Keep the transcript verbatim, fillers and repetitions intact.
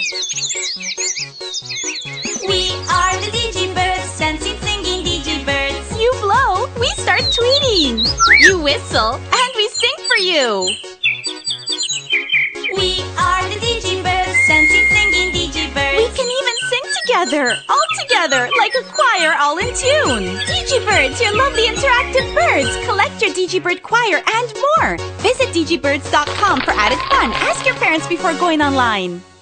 We are the Digibirds, dancing, singing Digibirds. You blow, we start tweeting. You whistle, and we sing for you. We are the Digibirds, dancing, singing Digibirds. We can even sing together, all together, like a choir all in tune. Digibirds, your lovely interactive birds. Collect your Digibird choir and more. Visit digibirds dot com for added fun. Ask your parents before going online.